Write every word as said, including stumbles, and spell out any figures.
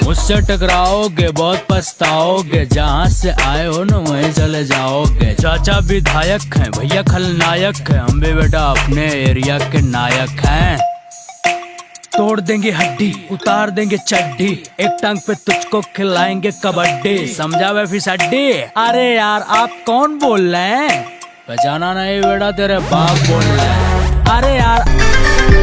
मुझसे टकराओगे बहुत पछताओगे, जहाँ से आए हो ना वहीं चले जाओगे। चाचा विधायक हैं, भैया खलनायक हैं, हम भी बेटा अपने एरिया के नायक हैं। तोड़ देंगे हड्डी, उतार देंगे चड्डी, एक टांग पे तुझको खिलाएंगे कबड्डी। समझा वे फिसड्डी? अरे यार आप कौन बोल रहे हैं? पहचाना नहीं बेटा, तेरे बाप बोल रहे हैं। अरे यार